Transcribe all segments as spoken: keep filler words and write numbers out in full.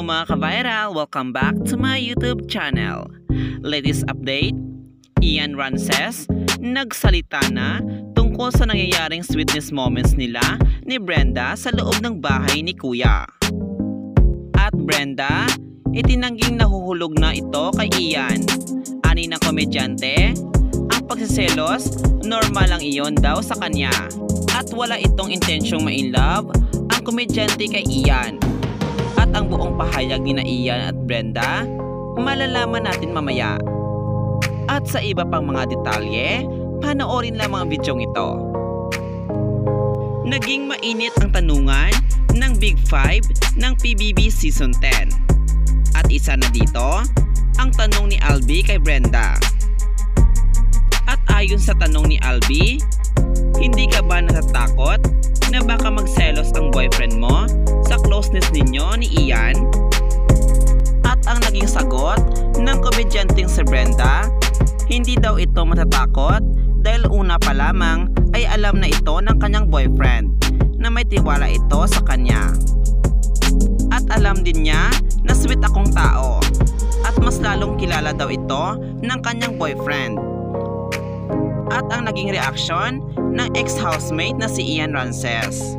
mga ka-viral! Welcome back to my YouTube channel. Latest update, Ian Rances nagsalita na tungkol sa nangyayaring sweetness moments nila ni Brenda sa loob ng bahay ni Kuya. At Brenda, itinangging nahuhulog na ito kay Ian. Ani ng komedyante, ang pagsiselos, normal lang iyon daw sa kanya. At wala itong intensyong ma-inlove ang komedyante kay Ian. At ang buong pahayag ni na Ian at Brenda, malalaman natin mamaya. At sa iba pang mga detalye, panoorin lang mga bidyong ito. Naging mainit ang tanungan ng Big Five ng P B B Season ten. At isa na dito, ang tanong ni Albi kay Brenda. At ayon sa tanong ni Albi, hindi ka ba natatakot na baka magselos ang boyfriend mo sa closeness ninyo ni Ian? At ang naging sagot ng komedyanteng si Brenda, hindi daw ito matatakot dahil una pa lamang ay alam na ito ng kanyang boyfriend na may tiwala ito sa kanya. At alam din niya na sweet akong tao at mas lalong kilala daw ito ng kanyang boyfriend. At ang naging reaksyon ng ex-housemate na si Ian Rances.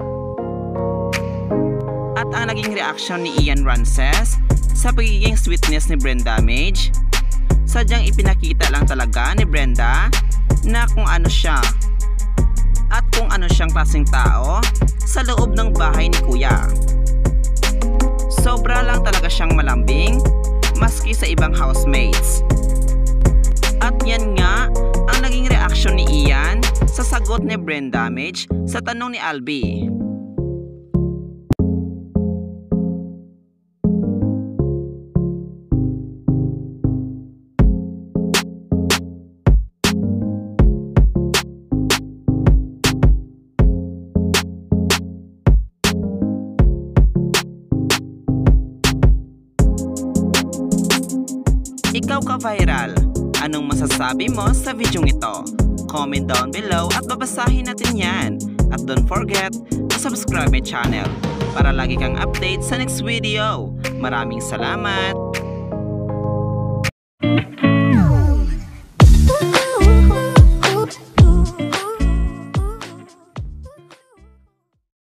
At ang naging reaksyon ni Ian Rances sa pagiging sweetness ni Brenda Mage, sadyang ipinakita lang talaga ni Brenda na kung ano siya at kung ano siyang klaseng tao sa loob ng bahay ni Kuya. Sobra lang talaga siyang malambing maski sa ibang housemates. At yan nga ang naging reaksyon ni Ian sa sagot ni Brenda Mage sa tanong ni Albi. Ikaw ka-viral, anong masasabi mo sa video ito? Comment down below at babasahin natin yan. At don't forget to subscribe my channel para lagi kang update sa next video. Maraming salamat!